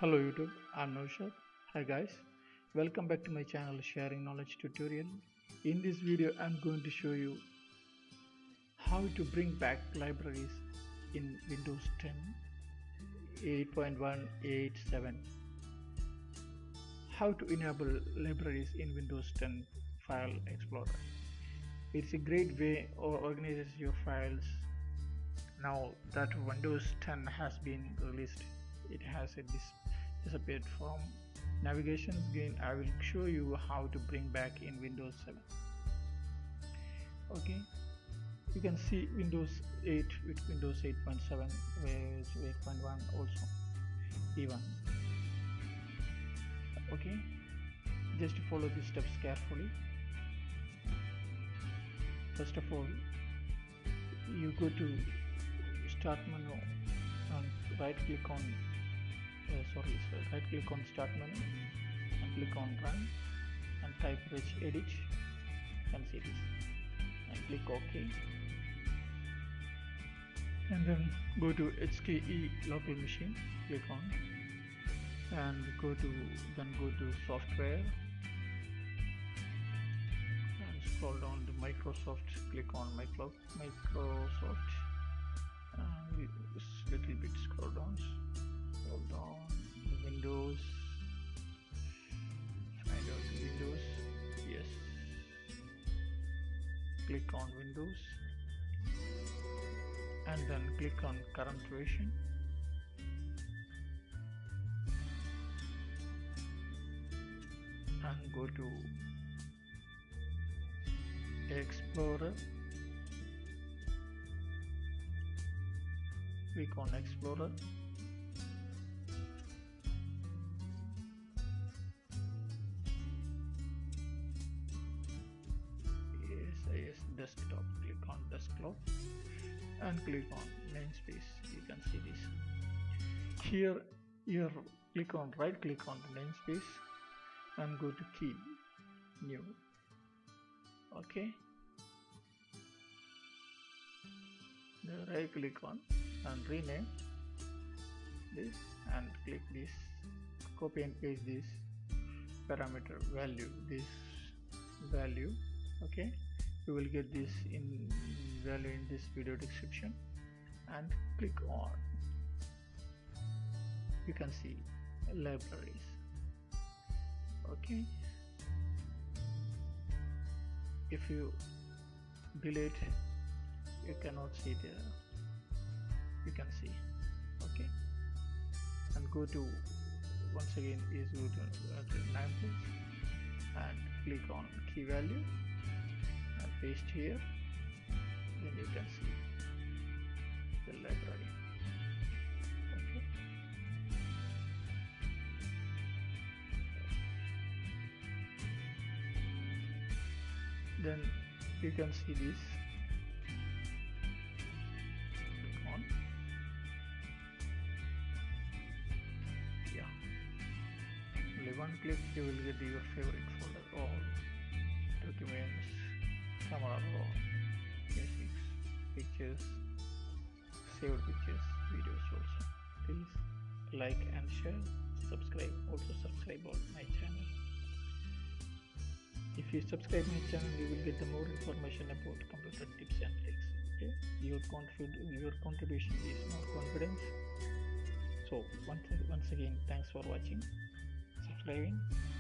Hello YouTube, I'm Naushad. Hi guys, welcome back to my channel Sharing Knowledge Tutorial. In this video I'm going to show you how to bring back libraries in Windows 10 8.187. How to enable libraries in Windows 10 File Explorer. It's a great way or organizes your files. Now that Windows 10 has been released, it has disappeared from navigation screen. I will show you how to bring back in Windows 7. Okay, you can see Windows 8 with Windows 8.7 with 8.1 also even. Okay, just follow the steps carefully. First of all, you go to start menu and right click on start menu and click on run and type regedit and see this and click OK, and then go to HKE local machine, click on and go to software and scroll down to Microsoft, click on Microsoft and little bit scroll down Windows, find out Windows, yes, click on Windows and then click on current version and go to Explorer, click on Explorer yes, desktop, click on desktop and click on namespace. You can see this here. Right click on the namespace and go to key new. Okay, the right click on and rename this and click this, copy and paste this parameter value, this value. Okay, you will get this in value in this video description and click on. You can see libraries. Okay, if you delete, you cannot see there, you can see. Okay, and go to once again is go to namespace and click on key value and paste here, then you can see the library. Okay, then you can see this, click on, yeah, only one click you will get your favorite folder, all documents, camera raw, basics, pictures, saved pictures, videos also. Please like and share, subscribe, also subscribe on my channel. If you subscribe my channel, you will get the more information about computer tips and tricks. Okay, your contribution is more confidence. So once again, thanks for watching, subscribing.